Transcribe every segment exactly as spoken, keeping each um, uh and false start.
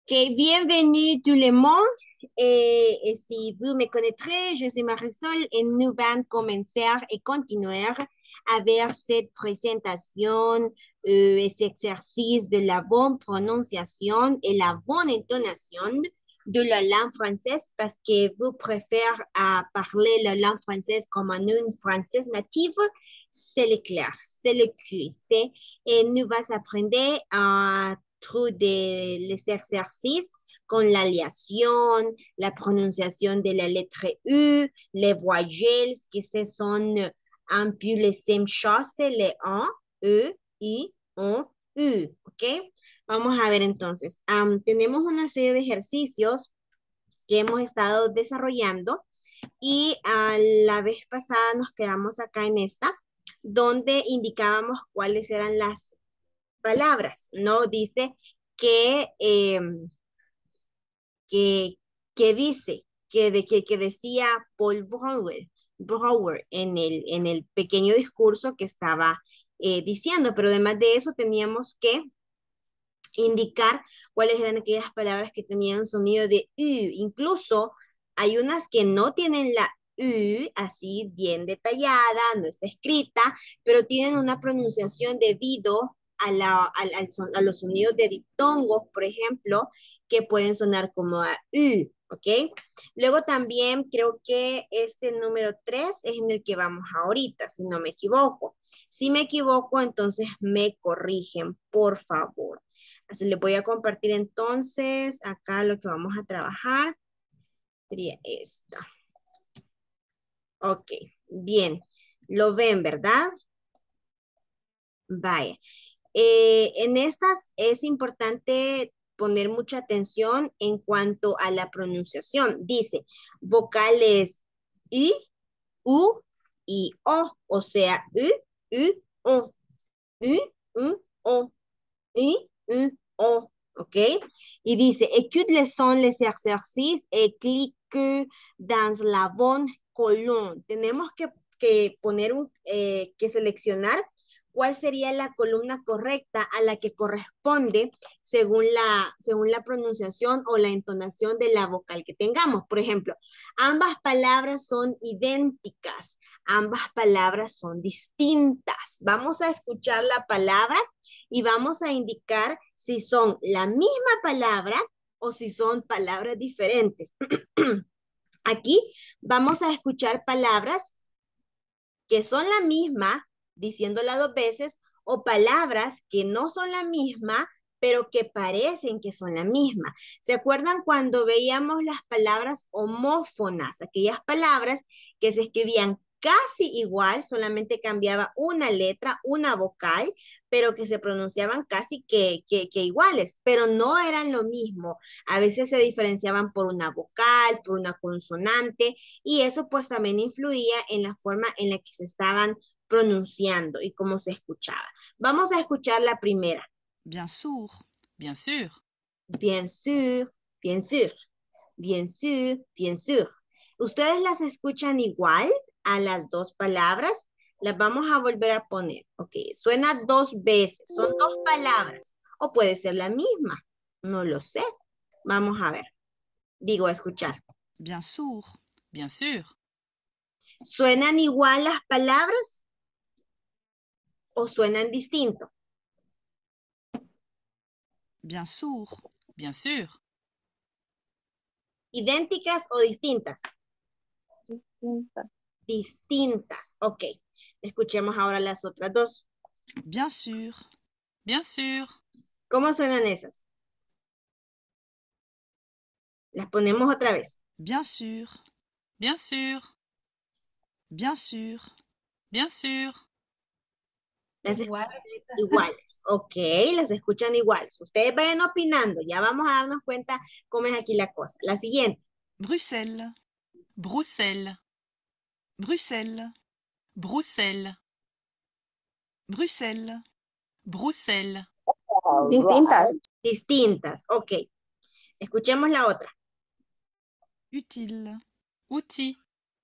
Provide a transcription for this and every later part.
Ok, bienvenue tout le monde. Et, et si vous me connaîtrez, je suis Marisol et nous allons commencer et continuer avec cette présentation euh, et cet exercice de la bonne prononciation et la bonne intonation de la langue française parce que vous préférez à parler la langue française comme une française native, c'est le clair, c'est le Q C. Et nous allons apprendre à trop de les exercices con la liación, la prononciación de la letra U, les voyelles, que ce sont un peu les mêmes choses, les un, E, I, O, U, ¿ok? Vamos a ver entonces. Um, tenemos una serie de ejercicios que hemos estado desarrollando y a la vez pasada nos quedamos acá en esta, donde indicábamos cuáles eran las palabras, ¿no? Dice que, eh, que, que dice, que, de, que, que decía Paul Brower, Brower en, el, en el pequeño discurso que estaba eh, diciendo, pero además de eso teníamos que indicar cuáles eran aquellas palabras que tenían sonido de U. Incluso hay unas que no tienen la U así bien detallada, no está escrita, pero tienen una pronunciación debido a, la, a, a, a los sonidos de diptongos, por ejemplo, que pueden sonar como a U, ¿ok? Luego también creo que este número tres es en el que vamos ahorita, si no me equivoco. Si me equivoco, entonces me corrigen, por favor. Así les voy a compartir entonces acá lo que vamos a trabajar. Sería esta. Ok, bien. Lo ven, ¿verdad? Vaya. Eh, en estas es importante poner mucha atención en cuanto a la pronunciación. Dice vocales I, U y O. O sea, U, U, O. U, U, O. I, U, O. ¿Ok? Y dice, écoute les sons, les exercices et clique dans la bonne colonne. Tenemos que, que poner un, eh, que seleccionar cuál sería la columna correcta a la que corresponde según la, según la pronunciación o la entonación de la vocal que tengamos. Por ejemplo, ambas palabras son idénticas, ambas palabras son distintas. Vamos a escuchar la palabra y vamos a indicar si son la misma palabra o si son palabras diferentes. Aquí vamos a escuchar palabras que son la misma, diciéndola dos veces, o palabras que no son la misma, pero que parecen que son la misma. ¿Se acuerdan cuando veíamos las palabras homófonas? Aquellas palabras que se escribían casi igual, solamente cambiaba una letra, una vocal, pero que se pronunciaban casi que, que, que, iguales, pero no eran lo mismo. A veces se diferenciaban por una vocal, por una consonante, y eso pues también influía en la forma en la que se estaban pronunciando y cómo se escuchaba. Vamos a escuchar la primera. Bien sûr, bien sûr. Bien sûr, bien sûr, bien sûr, bien sûr. ¿Ustedes las escuchan igual a las dos palabras? Las vamos a volver a poner. Ok, suena dos veces, son dos palabras. O puede ser la misma, no lo sé. Vamos a ver. Digo, a escuchar. Bien sûr, bien sûr. ¿Suenan igual las palabras o suenan distinto? Bien sûr, bien sûr. ¿Idénticas o distintas? Distintas. Distintas, ok. Escuchemos ahora las otras dos. Bien sûr, bien sûr. ¿Cómo suenan esas? Las ponemos otra vez. Bien sûr, bien sûr. Bien sûr, bien sûr. Las Igual. escuchan iguales, ok, las escuchan iguales. Ustedes vayan opinando, ya vamos a darnos cuenta cómo es aquí la cosa. La siguiente. Bruxelles, Bruxelles, Bruxelles, Bruxelles, Bruxelles, Bruxelles. Distintas. Distintas, ok. Escuchemos la otra. Utile, outil,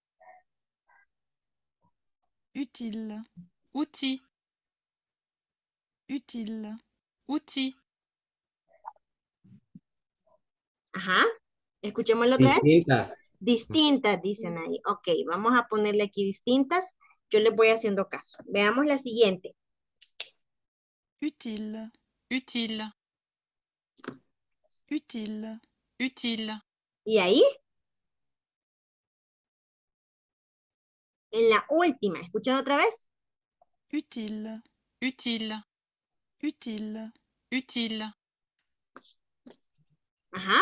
utile, outil, utile, outil. Ajá. Escuchémoslo otra vez. Distintas. Distintas, dicen ahí. Ok, vamos a ponerle aquí distintas. Yo les voy haciendo caso. Veamos la siguiente. Utile. Utile. Utile. Utile. ¿Y ahí? En la última, ¿escuchan otra vez? Utile. Utile. Utile. Utile. Ajá.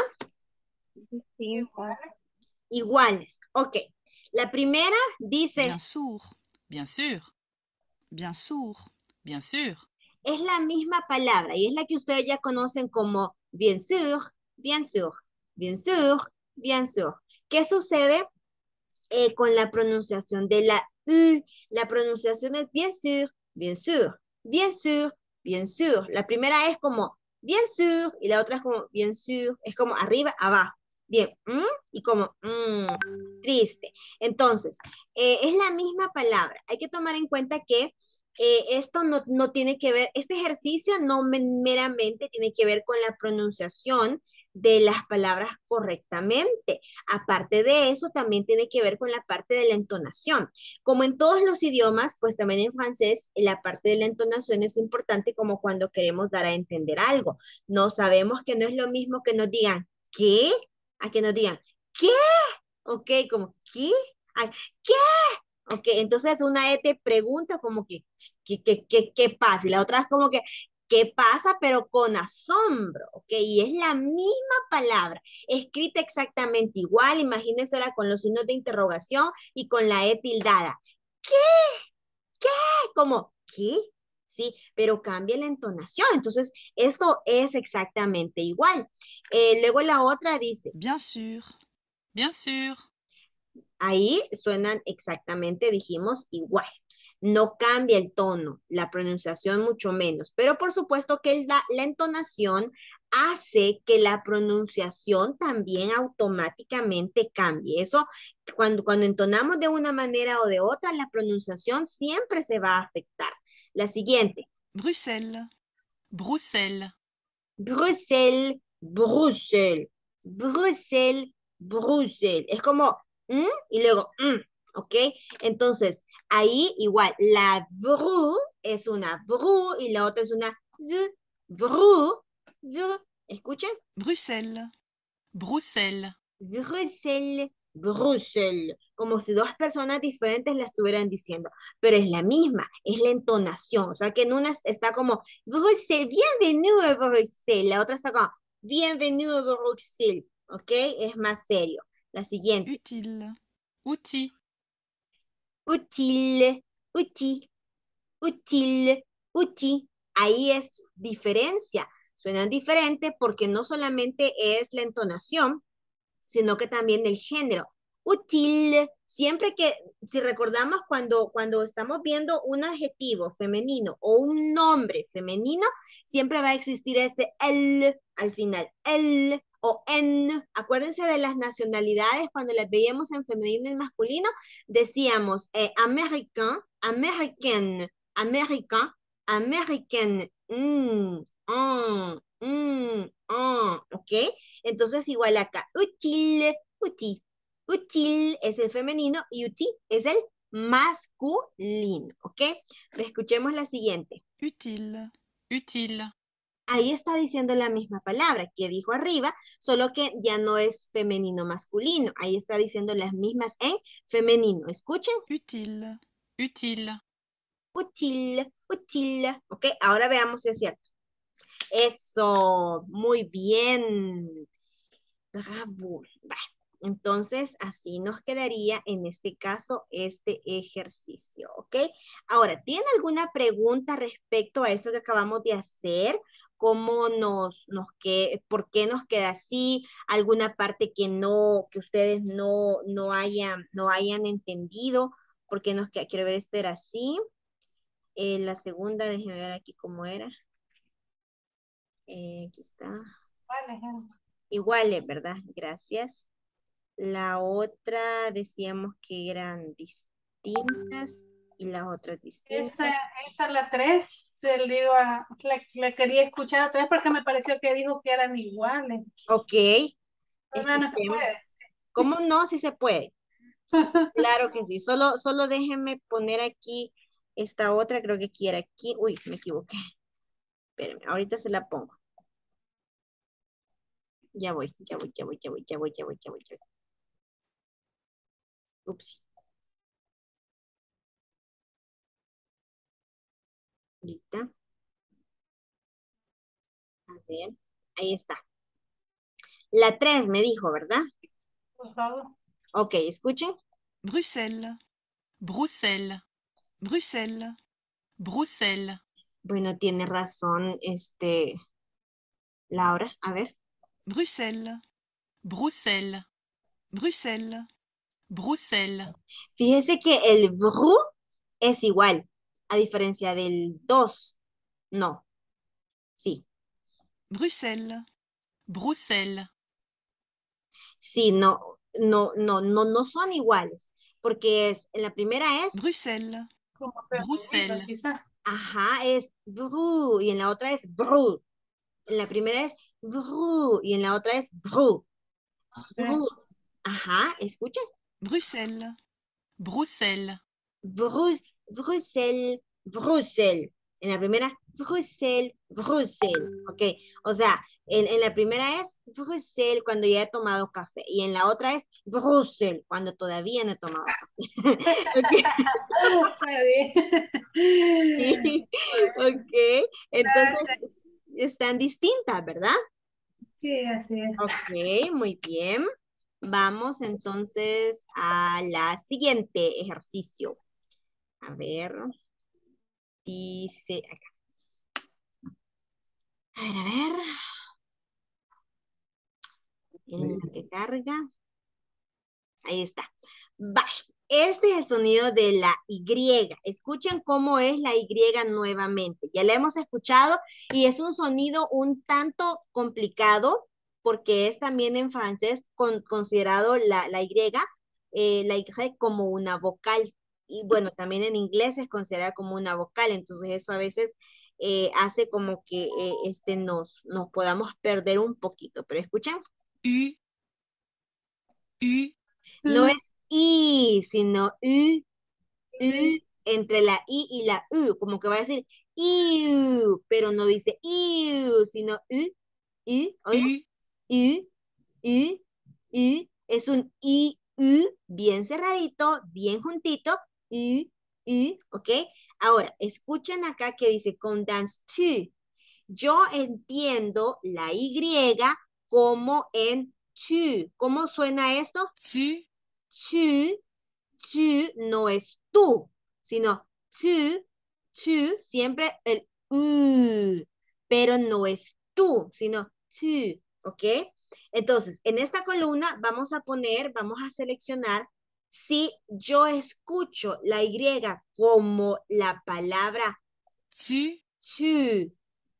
Distintas. Iguales. Ok. La primera dice, Bien sûr. Bien sûr. Bien sûr. Bien sûr. es la misma palabra y es la que ustedes ya conocen como bien sûr, bien sûr, bien sûr, bien sûr. ¿Qué sucede eh, con la pronunciación de la U? La pronunciación es bien sûr, bien sûr, bien sûr, bien sûr. La primera es como bien sûr y la otra es como bien sûr. Es como arriba, abajo. Bien, mm, y como mm, triste. Entonces, eh, es la misma palabra. Hay que tomar en cuenta que eh, esto no, no tiene que ver, este ejercicio no me- meramente tiene que ver con la pronunciación de las palabras correctamente. Aparte de eso, también tiene que ver con la parte de la entonación. Como en todos los idiomas, pues también en francés, la parte de la entonación es importante como cuando queremos dar a entender algo. No sabemos que no es lo mismo que nos digan ¿qué? A que nos digan ¿qué? Ok, como ¿qué? Ay, ¿qué? Ok, entonces una E te pregunta como que ¿qué, qué, qué, qué pasa? Y la otra es como que ¿qué pasa? Pero con asombro, ok, y es la misma palabra, escrita exactamente igual, imagínensela con los signos de interrogación y con la E tildada. ¿Qué? ¿Qué? Como, ¿qué? Sí, pero cambia la entonación, entonces esto es exactamente igual. Eh, luego la otra dice, Bien sûr. Bien sûr. ahí suenan exactamente, dijimos, igual. No cambia el tono, la pronunciación mucho menos, pero por supuesto que la, la entonación hace que la pronunciación también automáticamente cambie. Eso, cuando, cuando entonamos de una manera o de otra, la pronunciación siempre se va a afectar. La siguiente, Bruxelles. Bruxelles. Bruxelles, Bruxelles, Bruxelles, Bruxelles. Es como, mm, y luego, mm, ¿ok? Entonces, ahí igual, la bru es una bru y la otra es una v, bru, v. ¿Escuchen? Bruxelles. Bruxelles. Bruxelles, Bruxelles, como si dos personas diferentes la estuvieran diciendo, pero es la misma, es la entonación, o sea que en una está como Bruxelles, bienvenido a Bruxelles, la otra está como bienvenido a Bruxelles, ¿ok? Es más serio. La siguiente, Utile. Outil. utile, uti, utile, uti, ahí es diferencia, suenan diferentes porque no solamente es la entonación, sino que también el género. Útil, siempre que, si recordamos cuando, cuando estamos viendo un adjetivo femenino o un nombre femenino, siempre va a existir ese el al final, el o en. Acuérdense de las nacionalidades, cuando las veíamos en femenino y masculino, decíamos eh, américain, américaine, américain, américaine, mm, mm, mm, mm, ¿ok? Entonces, igual acá, útil, útil, útil es el femenino y útil es el masculino, ¿ok? Escuchemos la siguiente. Utile. Utile. Ahí está diciendo la misma palabra que dijo arriba, solo que ya no es femenino masculino. Ahí está diciendo las mismas en femenino. Escuchen. Utile. Utile. Útil, útil. Ok, ahora veamos si es cierto. Eso, muy bien. Bravo. Vale. Entonces, así nos quedaría en este caso este ejercicio, ¿ok? Ahora, ¿tienen alguna pregunta respecto a eso que acabamos de hacer? ¿Cómo nos, nos que, por qué nos queda así? ¿Alguna parte que no, que ustedes no, no hayan, no hayan entendido? ¿Por qué nos queda? Quiero ver, este era así. Eh, la segunda, déjenme ver aquí cómo era. Eh, aquí está. Iguales, ¿verdad? Gracias. La otra decíamos que eran distintas y las otras Esa, distintas. esa la tres, le digo, a- la, la quería escuchar otra vez porque me pareció que dijo que eran iguales. Ok, No, no se Escuchemos. puede. ¿Cómo no? Si se puede. Claro que sí. Solo, solo déjenme poner aquí esta otra. Creo que quiera aquí. Uy, me equivoqué. Espérenme, ahorita se la pongo. Ya voy, ya voy, ya voy, ya voy, ya voy, ya voy, ya voy, ya voy. Ups. Ahorita. A ver. Ahí está. La tres me dijo, ¿verdad? Por favor. Ok, escuchen. Bruxelles, Bruxelles, Bruxelles, Bruxelles, Bueno, tiene razón, este, Laura. A ver. Bruxelles, Bruxelles, Bruxelles, Bruxelles, Fíjese que el bru es igual, a diferencia del dos. No, sí. Bruxelles, Bruxelles, Sí, no, no, no, no, no son iguales. Porque es, en la primera es, Bruxelles, Como pregunta, Bruxelles, quizás. ajá, es bru, y en la otra es bru. En la primera es bru, y en la otra es bru. Eh, Bru. Ajá, escuchen. Bruxelles, Bruxelles, Brus, Bruxelles, Bruxelles. En la primera, Bruxelles, Bruxelles. Ok, o sea, en, en la primera es Bruxelles cuando ya he tomado café y en la otra es Bruxelles cuando todavía no he tomado café. Ok, Está bien. sí, ok. Entonces, Gracias. están distintas, ¿verdad? Sí, así es. Ok, muy bien. Vamos entonces a la siguiente ejercicio. A ver, dice acá. A ver, a ver. En lo que carga. Ahí está. Vale. Este es el sonido de la Y. Escuchen cómo es la Y nuevamente. Ya la hemos escuchado y es un sonido un tanto complicado porque es también en francés con, considerado la, la Y, eh, la Y como una vocal. Y bueno, también en inglés es considerada como una vocal. Entonces eso a veces eh, hace como que eh, este, nos, nos podamos perder un poquito. Pero escuchen. U, U, No Mm, es I, sino U, U, entre la I y la U, como que va a decir iu, pero no dice iu, sino U, U, oiga, U, U, U, U, es un I, U, bien cerradito, bien juntito, U, U, ¿ok? Ahora, escuchen acá que dice condense to. Yo entiendo la Y como en to. ¿Cómo suena esto? tu, To, to no es tú, sino to, to, siempre el u, pero no es tú, sino to, ¿ok? Entonces, en esta columna vamos a poner, vamos a seleccionar si yo escucho la Y como la palabra tu, to,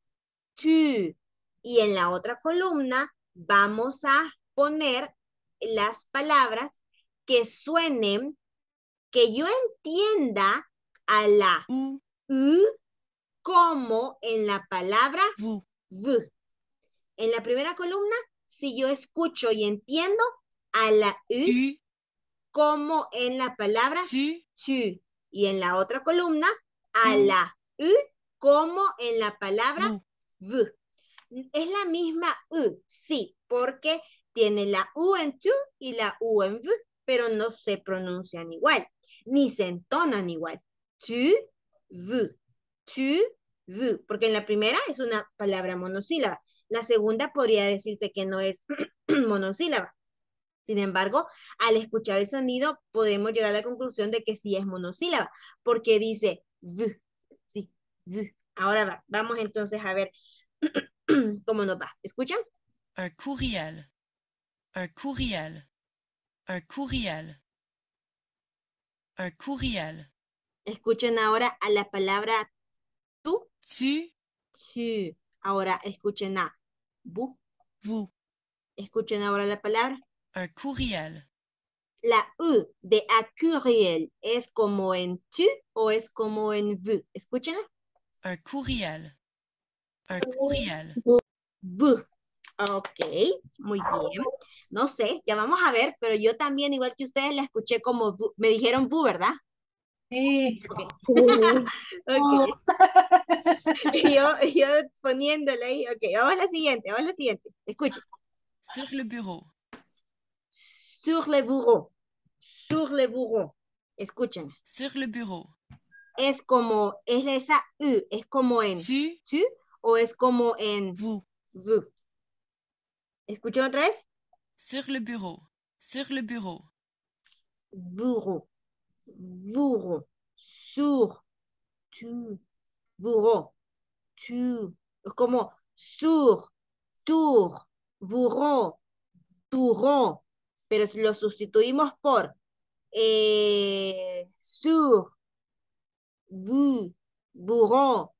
to, y en la otra columna vamos a poner las palabras que suenen, que yo entienda a la ou, U como en la palabra vous, V. En la primera columna, si yo escucho y entiendo a la U U, como en la palabra tu, to. Y en la otra columna, a ou, la U como en la palabra vous. V. Es la misma U, sí, porque tiene la U en tu y la U en V, pero no se pronuncian igual, ni se entonan igual. Tu, V, tu, V, porque en la primera es una palabra monosílaba. La segunda podría decirse que no es monosílaba. Sin embargo, al escuchar el sonido, podemos llegar a la conclusión de que sí es monosílaba, porque dice V, sí, V. Ahora va, vamos entonces a ver cómo nos va. ¿Escuchan? Un courriel, un courriel, un courriel, un courriel. Escuchen ahora a la palabra tú, Tu, tu. Ahora escuchen a bu. vous, Escuchen ahora la palabra. un courriel. La U de acuriel es como en tu o es como en vu. Escúchenla. Un courriel, un courriel. Bu. Ok, muy bien. No sé, ya vamos a ver, pero yo también, igual que ustedes, la escuché como, bu- me dijeron bu, ¿verdad? Sí. Ok, Sí. ok. Y yo, y yo poniéndole ahí, ok, vamos a la siguiente, vamos a la siguiente. Escuchen. Sur le bureau. Sur le bureau, sur le bureau. Escuchen. Sur le bureau. Es como, es esa U, es como en Su, tu o es como en vous. vous. Escuchen otra vez. Sur le bureau. Sur le bureau. Bureau, bureau, sur, tu, bureau, tu. Es como sur, tour, bureau, turron. Pero si lo sustituimos por eh, sur, bu, bureau,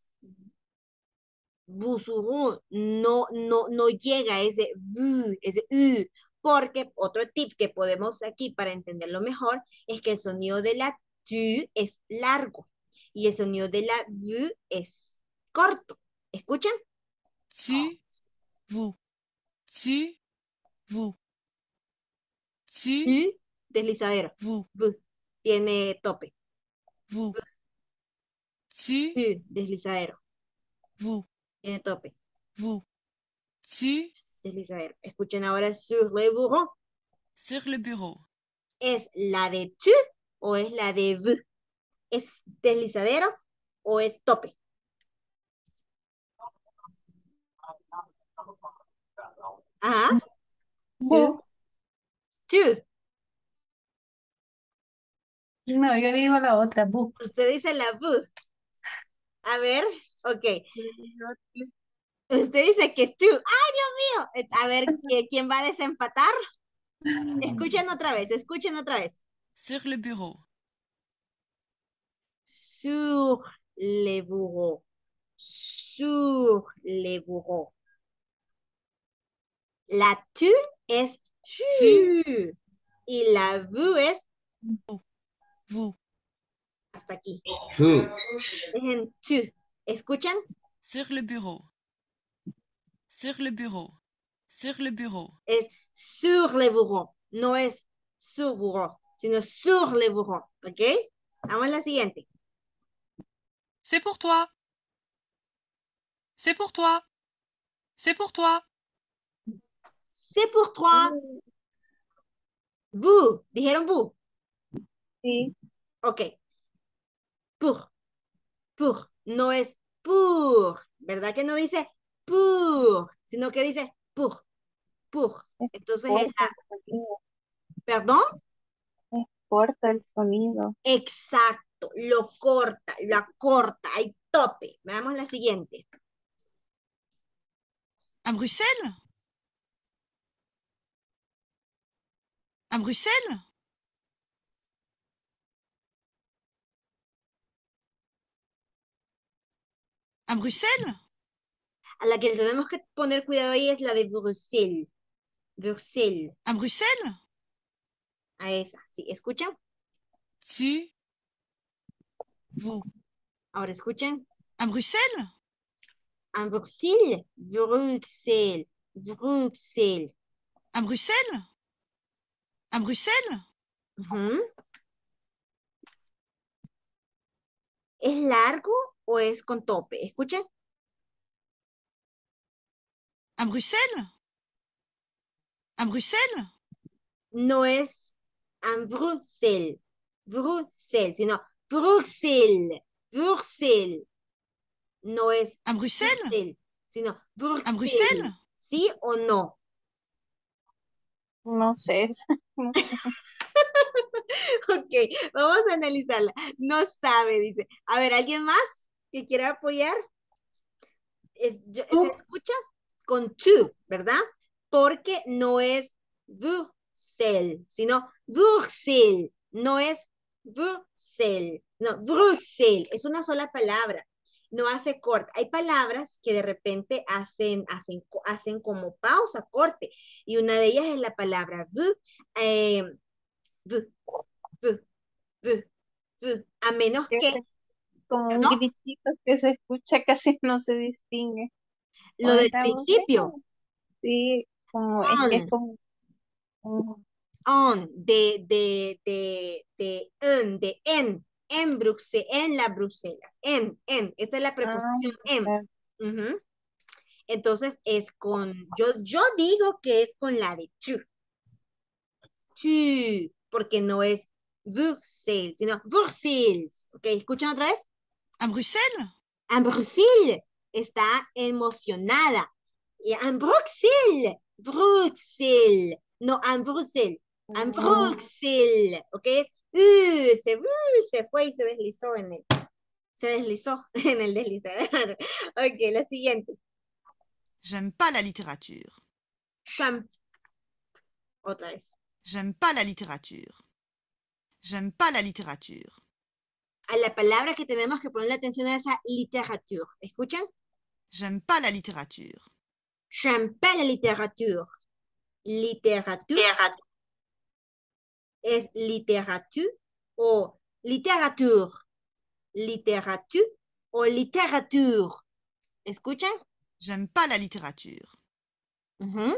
busurún, no, no, no llega ese vu, ese u, porque otro tip que podemos aquí para entenderlo mejor es que el sonido de la tu es largo y el sonido de la vu es corto. ¿Escuchan? Tu, vous. Tu, vous. Tu, Tu, deslizadero. vous. Bu, tiene tope. Vous. Tu, Tu, deslizadero. vous. Tiene tope. Vous. Tu, Deslizadero. Escuchen ahora sur le bureau. sur le bureau. ¿Es la de tu o es la de v? ¿Es deslizadero o es tope? Ajá. Bu. Tu. No, yo digo la otra, bu. Usted dice la bu. A ver, ok. Usted dice que tú. ¡Ay, Dios mío! Eh, A ver, ¿qui- ¿quién va a desempatar? Escuchen otra vez, escuchen otra vez. Sur le bureau. Sur les bureaux. Sur les bureaux. La tu es Tu, tu. Y la bu es vous. hasta aquí. Two. Es en tu. ¿Escuchan? Sur le bureau. Sur le bureau. Sur le bureau. Es sur les bureaux. No es sur bureau, sino sur les bureaux. ¿Ok? Vamos a la siguiente. C'est pour toi. C'est pour toi. C'est pour toi. C'est pour toi. Bu. ¿Dijeron bu? Sí. Ok. Pour. Pour. No es pour. ¿Verdad que no dice pour? Sino que dice pour. Pour. Entonces es Corta la. el sonido. ¿Perdón? Corta el sonido. Exacto. Lo corta. Lo acorta. Hay tope. Veamos la siguiente. À Bruxelles. À Bruxelles. À Bruxelles. A la que le tenemos que poner cuidado ahí es la de Bruxelles. Bruxelles. À Bruxelles. A esa. ¿Sí? ¿Escuchan? Tu, vous. Ahora escuchen. À Bruxelles. À Bruxelles. Bruxelles. Bruxelles. À Bruxelles. À Bruxelles. Ujú. ¿Es largo o es con tope? ¿Escuchen? À Bruxelles. À Bruxelles. No es en Bruxelles. Bruxelles, sino Bruxelles. Bruxelles. No es À Bruxelles. Bruxelles, sino À Bruxelles. Bruxelles. ¿Sí o no? No sé. No sé. Ok, vamos a analizarla. No sabe, dice. A ver, ¿alguien más que quiera apoyar? Es- yo- se Bu. escucha con tu, ¿verdad? Porque no es Bruxelles, sino Bruxelles. No es Bruxelles, no, Bruxelles. Es una sola palabra. No hace corte. Hay palabras que de repente hacen, hacen, co- hacen como pausa, corte. Y una de ellas es la palabra vu, eh, vu, vu, vu, vu. A menos que, Es como un ¿no? gritito que se escucha, casi no se distingue. Lo O del esa voz. principio. Sí, como, es que es On, como, como- on, de, de, de, de, en, de en, en Bruxelles, en la Bruselas, en, en, esa es la ah, preposición en. claro. Ujú. Entonces es con, yo, yo digo que es con la de tu, tu, porque no es Bruxelles, sino Bruxelles. ¿Ok? ¿Escuchan otra vez? À Bruxelles? En Bruxelles está emocionada. Y en Bruxelles, Bruxelles, no en Bruxelles, en Mm, Bruxelles, ¿ok? Es, uh, se, uh, se fue y se deslizó en el, se deslizó en el deslizador. Ok, la siguiente. J'aime pas la littérature. Champ, otra vez. J'aime pas la littérature. J'aime pas la littérature. A la palabra que tenemos que ponerle atención a esa literature. ¿Escuchan? J'aime pas la littérature. J'aime pas la literature. Literature es literature o literature. Literature o literature. ¿Escuchan? J'aime pas la littérature. Ujú.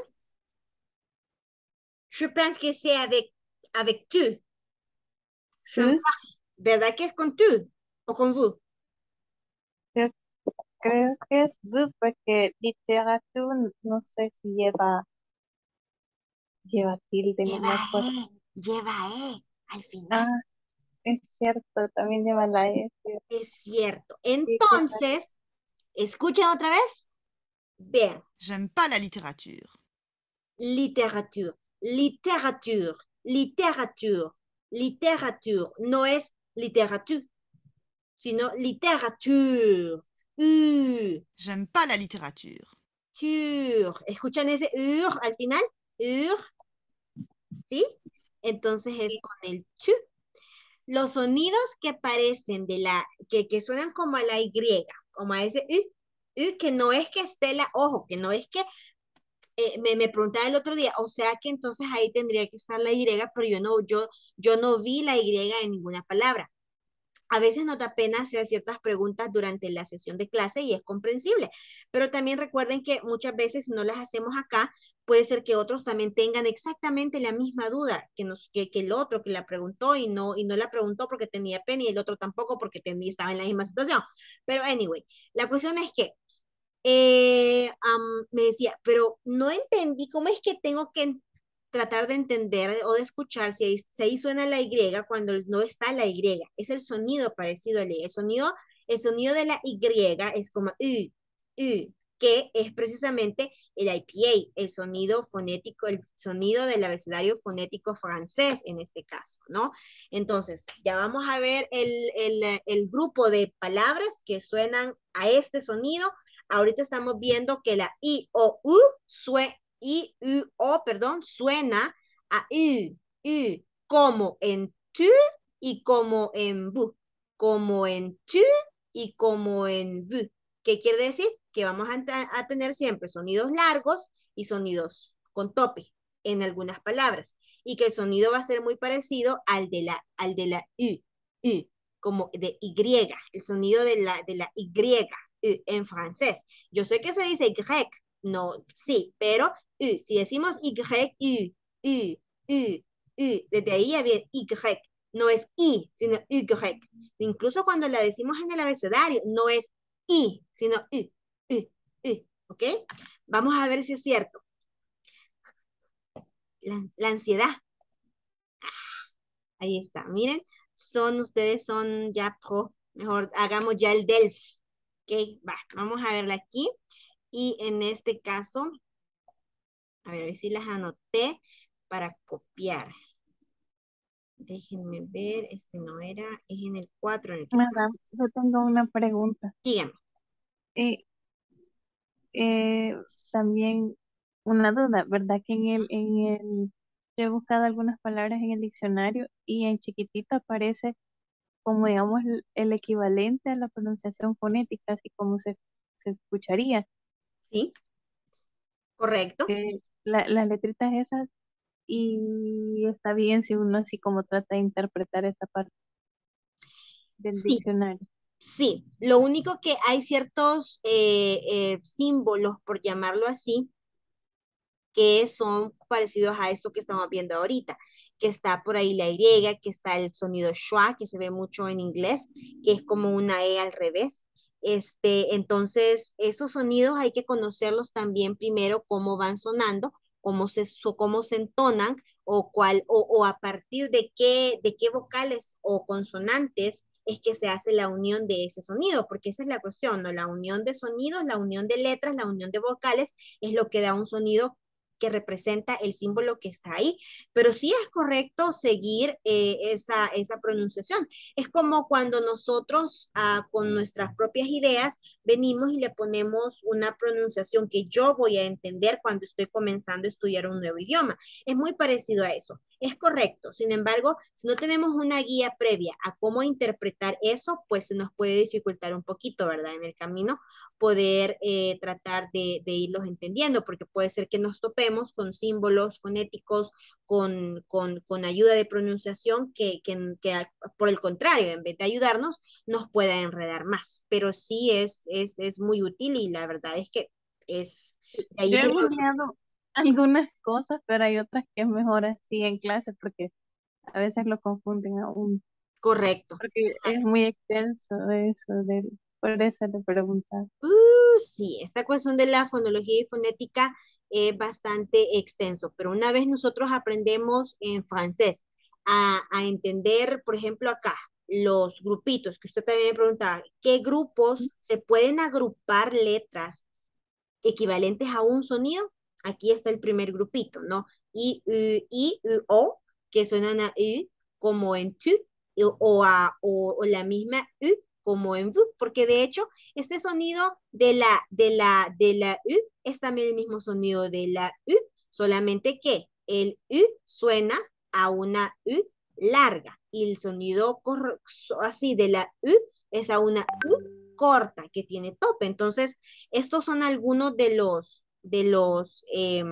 Je pense que c'est avec, avec tu. J'aime sí, pas. ¿Verdad que es con tu o con vous? creo, creo que es good porque literatura no sé si lleva, lleva tilde, no me Lleva acuerdo. E, lleva E al final. Ah, es cierto, también lleva la S. Es cierto. Sí, lleva- Entonces, ¿escuchan otra vez? Vean. J'aime pas la littérature. Literature, literature, literature, literature. No es literature, sino literature. U, J'aime pas la littérature. tur. ¿Escuchan ese ur al final? Ur, ¿sí? Entonces es con el tu. Los sonidos que parecen de la, que, que suenan como a la Y, como a ese u, u, que no es que esté la, ojo, que no es que eh, me, me preguntaba el otro día, o sea que entonces ahí tendría que estar la Y, pero yo no, yo, yo no vi la Y en ninguna palabra. A veces nos da pena hacer ciertas preguntas durante la sesión de clase y es comprensible, pero también recuerden que muchas veces si no las hacemos acá, puede ser que otros también tengan exactamente la misma duda que, nos, que, que el otro que la preguntó y no, y no la preguntó porque tenía pena y el otro tampoco porque tenía, estaba en la misma situación. Pero anyway, la cuestión es que eh, am, me decía, pero no entendí cómo es que tengo que tratar de entender o de escuchar si ahí, si ahí suena la Y cuando no está la Y. Es el sonido parecido al Y. El sonido, el sonido de la Y es como U, U, que es precisamente el I P A, el sonido fonético, el sonido del abecedario fonético francés en este caso, ¿no? Entonces, ya vamos a ver el, el, el grupo de palabras que suenan a este sonido. Ahorita estamos viendo que la I o U sue, I, U, O, perdón, suena a U, U, como en tu y como en bu, como en tu y como en bu. ¿Qué quiere decir? Que vamos a, a tener siempre sonidos largos y sonidos con tope en algunas palabras y que el sonido va a ser muy parecido al de la, al de la U, U, como de Y, el sonido de la, de la Y U, en francés. Yo sé que se dice Y, no, sí, pero U, si decimos Y, U, U, U, U, desde ahí ya viene Y, no es I, sino Y. Incluso cuando la decimos en el abecedario, no es I, sino U, U, U, ¿ok? Vamos a ver si es cierto. La, la ansiedad, ahí está, miren, son ustedes, son ya pro, mejor hagamos ya el D E L F, ¿ok? Va, vamos a verla aquí, y en este caso, a ver, hoy sí las anoté para copiar. Déjenme ver, este no era, es en el cuatro en el que está. Madame, yo tengo una pregunta. Dígame. Eh, eh, también una duda, ¿verdad? Que en el, en el, yo he buscado algunas palabras en el diccionario y en chiquitito aparece como, digamos, el, el equivalente a la pronunciación fonética, así como se, se escucharía. Sí, correcto. Eh, la, las letritas esas, y está bien si uno así como trata de interpretar esta parte del Sí, diccionario. sí. Lo único que hay ciertos eh, eh, símbolos, por llamarlo así, que son parecidos a esto que estamos viendo ahorita, que está por ahí la Y, que está el sonido schwa, que se ve mucho en inglés, que es como una E al revés. Este, entonces, esos sonidos hay que conocerlos también primero, cómo van sonando, cómo se, so- cómo se entonan, o, cuál, o, o a partir de qué, de qué vocales o consonantes es que se hace la unión de ese sonido, porque esa es la cuestión, ¿no? La unión de sonidos, la unión de letras, la unión de vocales es lo que da un sonido que representa el símbolo que está ahí, pero sí es correcto seguir eh, esa, esa pronunciación. Es como cuando nosotros ah, con nuestras propias ideas venimos y le ponemos una pronunciación que yo voy a entender cuando estoy comenzando a estudiar un nuevo idioma. Es muy parecido a eso. Es correcto. Sin embargo, si no tenemos una guía previa a cómo interpretar eso, pues se nos puede dificultar un poquito, ¿verdad? En el camino poder eh, tratar de, de, irlos entendiendo, porque puede ser que nos topemos con símbolos fonéticos, con, con, con ayuda de pronunciación, que, que, que, por el contrario, en vez de ayudarnos, nos pueda enredar más. Pero sí es, es, es muy útil y la verdad es que es... Ahí Yo he creo que googleado algunas cosas, pero hay otras que es mejor así en clase porque a veces lo confunden aún, correcto. porque es muy extenso eso, del, por eso le preguntaba. Uh, sí, esta cuestión de la fonología y fonética es bastante extenso, pero una vez nosotros aprendemos en francés a, a entender, por ejemplo, acá, los grupitos, que usted también me preguntaba, ¿qué grupos se pueden agrupar letras equivalentes a un sonido? Aquí está el primer grupito, ¿no? I, U, I, U, O, que suenan a U como en tu, o, a, o, o la misma U como en vu, porque de hecho este sonido de la, de la, de la U es también el mismo sonido de la U, solamente que el U suena a una U larga y el sonido así de la U es a una U corta que tiene tope. Entonces, estos son algunos de los, de los, eh,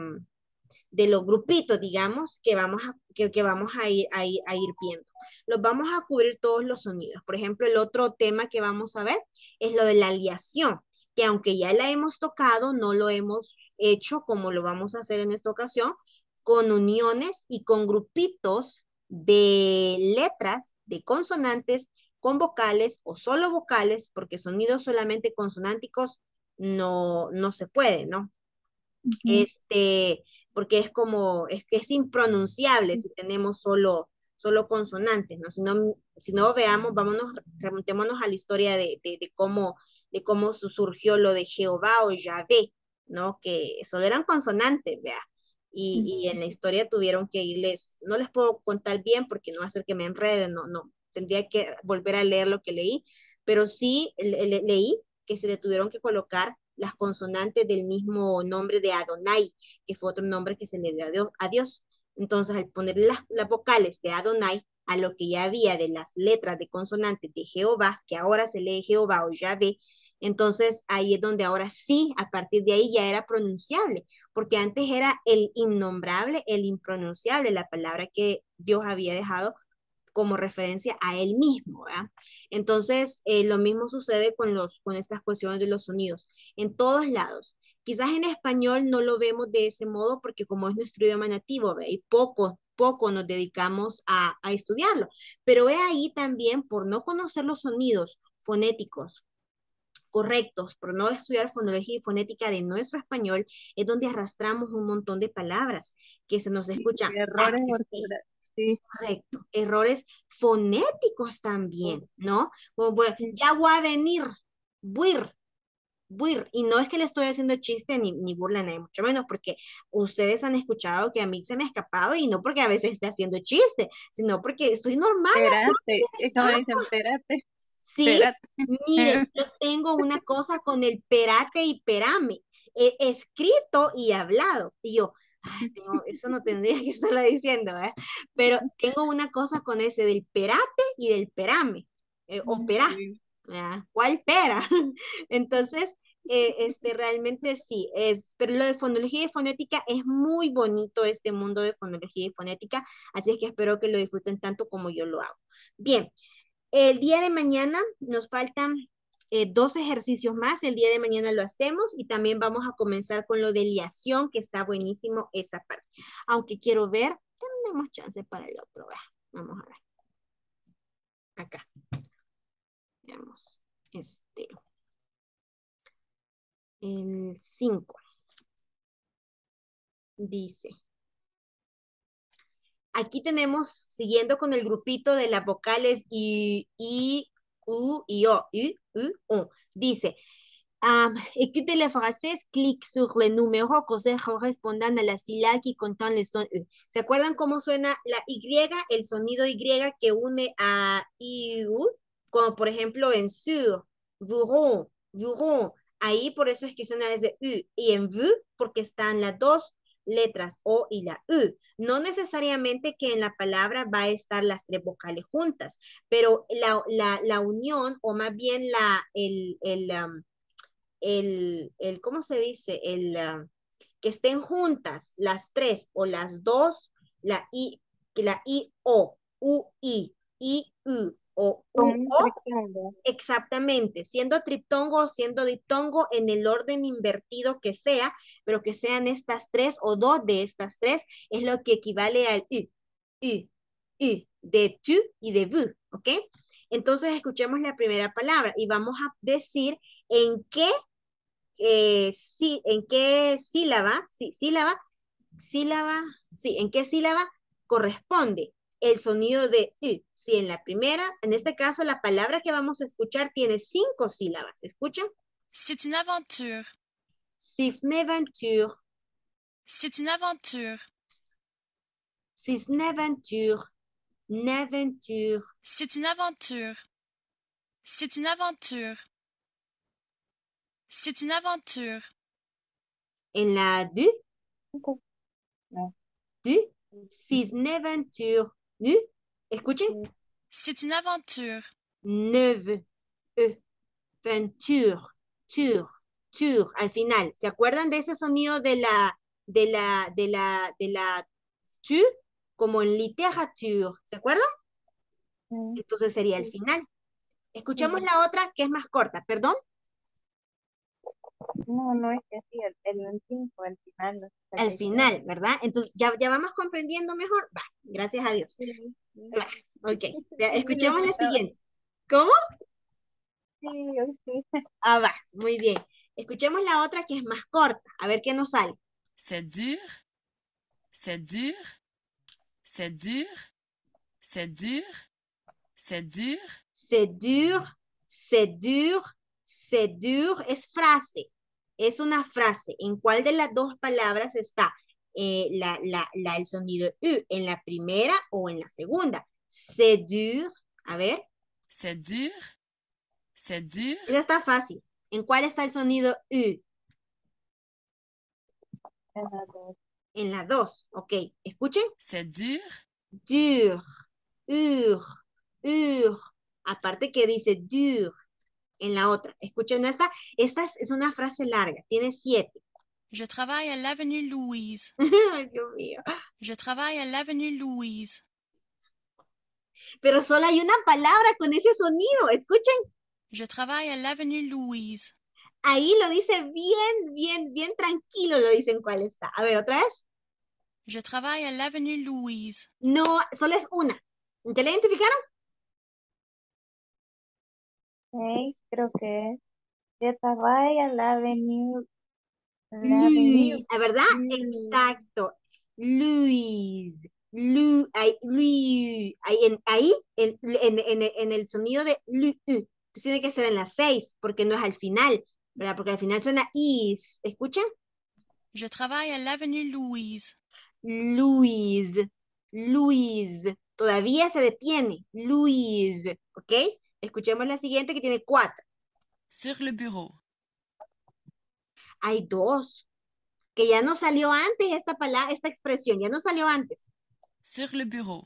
de los grupitos, digamos, que vamos a, que, que vamos a ir, a, ir, a ir viendo. Los vamos a cubrir todos los sonidos. Por ejemplo, el otro tema que vamos a ver es lo de la aliación, que aunque ya la hemos tocado, no lo hemos hecho como lo vamos a hacer en esta ocasión, con uniones y con grupitos de letras, de consonantes, con vocales o solo vocales, porque sonidos solamente consonánticos no, no se puede, ¿no? Ujú. Este, porque es como, es que es impronunciable si tenemos solo, solo consonantes, ¿no? Si no, si no veamos, vámonos, remontémonos a la historia de, de, de cómo, de cómo surgió lo de Jehová o Yahvé, ¿no? Que solo eran consonantes, vea. Y, y en la historia tuvieron que irles, no les puedo contar bien porque no va a hacer que me enreden, no, no, tendría que volver a leer lo que leí, pero sí le, le, leí que se le tuvieron que colocar las consonantes del mismo nombre de Adonai, que fue otro nombre que se le dio a Dios. A Dios. Entonces, al poner las, las vocales de Adonai a lo que ya había de las letras de consonantes de Jehová, que ahora se lee Jehová o Yahvé, entonces ahí es donde ahora sí, a partir de ahí ya era pronunciable, porque antes era el innombrable, el impronunciable, la palabra que Dios había dejado como referencia a él mismo, ¿verdad? Entonces, eh, lo mismo sucede con, los, con estas cuestiones de los sonidos, en todos lados. Quizás en español no lo vemos de ese modo porque como es nuestro idioma nativo, ¿ve? Y poco, poco nos dedicamos a, a estudiarlo, pero he ahí también por no conocer los sonidos fonéticos correctos, por no estudiar fonología y fonética de nuestro español, es donde arrastramos un montón de palabras que se nos Y escuchan. errores ortográficos, sí. Correcto, errores fonéticos también, ¿no? Como, bueno, Sí. ya voy a venir, buir, buir, y no es que le estoy haciendo chiste ni, ni burla, ni mucho menos, porque ustedes han escuchado que a mí se me ha escapado y no porque a veces esté haciendo chiste, sino porque estoy normal, a mí se Espérate, me es como escapa. dicen, espérate, Sí, espérate. mire, yo tengo una cosa con el perate y perame, eh, escrito y hablado, y yo, ay, tengo- eso no tendría que estarlo diciendo, ¿eh? Pero tengo una cosa con ese del perate y del perame, eh, o perá, Sí. ¿verdad? ¿Cuál pera? Entonces, eh, este, realmente sí, es, pero lo de fonología y fonética es muy bonito este mundo de fonología y fonética, así es que espero que lo disfruten tanto como yo lo hago. Bien, el día de mañana nos faltan eh, dos ejercicios más. El día de mañana lo hacemos y también vamos a comenzar con lo de liación, que está buenísimo esa parte. Aunque quiero ver, tenemos chance para el otro. ¿Verdad? Vamos a ver. Acá. Veamos. Este. El cinco. Dice. Aquí tenemos, siguiendo con el grupito de las vocales I, I, U y O. U, U, O. Dice. Um, écoutez les phrases, clic sur le número que correspondan a la sílaba qui contient le son U. ¿Se acuerdan cómo suena la Y, el sonido Y que une a I, U? Como por ejemplo en sur, bureau, bureau. Ahí por eso es que suena desde U. Y en V porque están las dos letras O y la U. No necesariamente que en la palabra va a estar las tres vocales juntas, pero la, la, la unión o más bien la, el, el um, el, el ¿cómo se dice? El, uh, que estén juntas las tres o las dos, la I, la I, O, U, I, I, U o U, Como un O, tricángulo. exactamente, siendo triptongo o siendo diptongo en el orden invertido que sea, pero que sean estas tres o dos de estas tres, es lo que equivale al U, U, U, de tu y de vu, ¿ok? Entonces escuchemos la primera palabra y vamos a decir en qué eh, sí, ¿en qué sílaba? Sí, sílaba, sílaba, sí, ¿en qué sílaba corresponde el sonido de U? Si en la primera, en este caso, la palabra que vamos a escuchar tiene cinco sílabas. ¿Escuchan? C'est une aventure. Cisneventure, C'est une aventure. cisneventure, neventure. C'est une aventure. C'est une aventure. C'est une aventure. En la du, Ok. No. du, cisneventure, du. Escuchen. C'est une aventure. Neuve, e, venture, tur, tur, al final. ¿Se acuerdan de ese sonido de la, de la, de la, de la tu? Como en literature, ¿se acuerdan? Mm, Entonces sería el sí, final. Escuchamos sí. la otra que es más corta, perdón. No, no es que así, el, el veinticinco, al final, no sé Al qué dice. final, ¿verdad? Entonces, ¿ya, ya vamos comprendiendo mejor? Va, gracias a Dios. Sí, sí. Va, ok, ya, Sí, lo escuchemos la estaba- siguiente. ¿Cómo? sí, hoy sí. Ah, va, muy bien. Escuchemos la otra que es más corta, a ver qué nos sale. C'est dur. C'est dur. C'est dur. C'est dur. C'est dur. C'est dur, c'est dur, c'est dur, es frase, es una frase. ¿En cuál de las dos palabras está eh, la, la, la, el sonido U? ¿En la primera o en la segunda? C'est dur, a ver, C'est dur. C'est dur. esa está fácil. ¿En cuál está el sonido U? Es la dos. En la dos, ok. Escuchen. C'est dur. Dur, ur, ur. Aparte que dice dur en la otra. Escuchen esta. Esta es, es una frase larga, tiene siete. Je travaille à l'avenue Louise. Ay, Dios mío. Je travaille à l'avenue Louise. Pero solo hay una palabra con ese sonido. Escuchen. Je travaille à l'avenue Louise. Ahí lo dice bien, bien, bien tranquilo. Lo dicen cuál está. A ver, otra vez. Je travaille à l'avenue Louise. No, solo es una. ¿Ya la identificaron? Seis, creo que es. Je travaille à l'avenue. Luis, L'avenue. ¿verdad? Louise. Exacto. Luis. Lu, ahí, Luis. Ahí, en, ahí en, en, en, en el sonido de lu, u. Pues tiene que ser en las seis, porque no es al final, ¿verdad? Porque al final suena is. ¿Escuchan? Je travaille à l'avenue Louise. Luis. Luis. Todavía se detiene. Luis. ¿Ok? Escuchemos la siguiente que tiene cuatro. Sur le bureau. Hay dos. Que ya no salió antes esta palabra, esta expresión, ya no salió antes. Sur le bureau.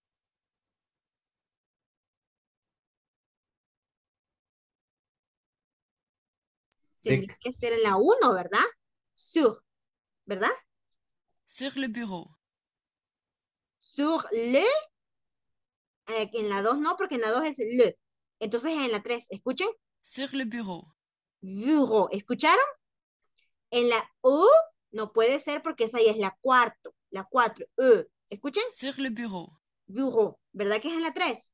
Tendría que ser en la uno, ¿verdad? Sur, ¿verdad? Sur le bureau. Sur le. Eh, en la dos no, porque en la dos es le. Entonces en la tres, escuchen. Sur le bureau. Bureau. ¿Escucharon? En la U no puede ser porque esa ya es la cuarto. La cuatro. E. ¿Escuchen? Sur le bureau. Bureau. ¿Verdad que es en la tres?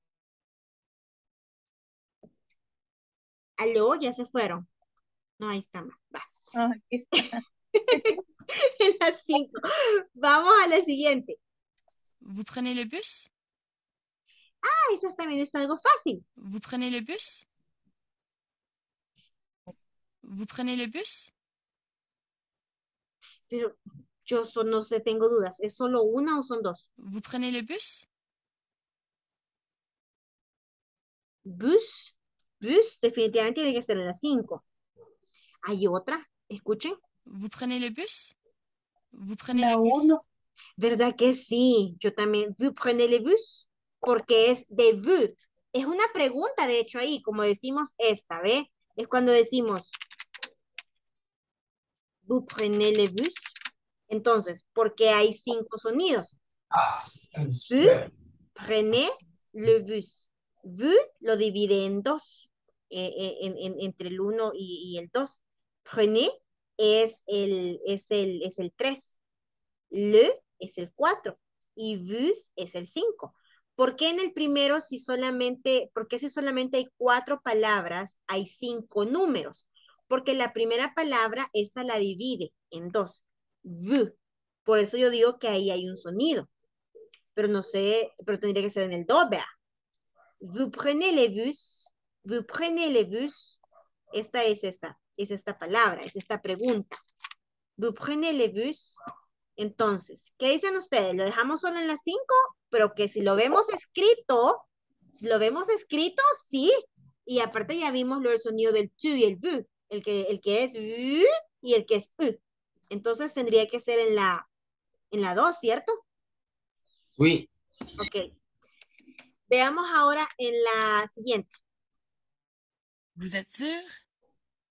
¿Aló? Ya se fueron. No, ahí está. Va. Ah, aquí está. En la cinco. Vamos a la siguiente. Vous prenez le bus? Ah, esa también es algo fácil. Vous prenez le bus? Vous prenez le bus? Pero yo so- no sé, tengo dudas. ¿Es solo una o son dos? Vous prenez le bus? Bus. Bus definitivamente tiene que ser en la cinco. Hay otra. Escuchen. Vous prenez le bus? Vous prenez La le bus? uno. ¿Verdad que sí? Yo también. Vous prenez le bus? Porque es de vous. Es una pregunta, de hecho, ahí, como decimos esta, ¿ve? Es cuando decimos, vous prenez le bus. Entonces, porque hay cinco sonidos. Vous prenez le bus. Vous lo divide en dos, eh, eh, en, en, entre el uno y, y el dos. Prenez es el, es el, es el tres. Le es el cuatro y bus es el cinco. ¿Por qué en el primero si solamente, por qué si solamente hay cuatro palabras, hay cinco números? Porque la primera palabra, esta la divide en dos. V. Por eso yo digo que ahí hay un sonido. Pero no sé, pero tendría que ser en el do, vea. Vous prenez le bus. Vous prenez le bus. Esta es esta, es esta palabra, es esta pregunta. Vous prenez le bus. Entonces, ¿qué dicen ustedes? ¿Lo dejamos solo en las cinco? Pero que si lo vemos escrito, si lo vemos escrito, sí. Y aparte ya vimos lo del sonido del tu y el vu, el que, el que es vu y el que es u. Entonces tendría que ser en la, en la dos, ¿cierto? Oui. Ok. Veamos ahora en la siguiente. Vous êtes sûr?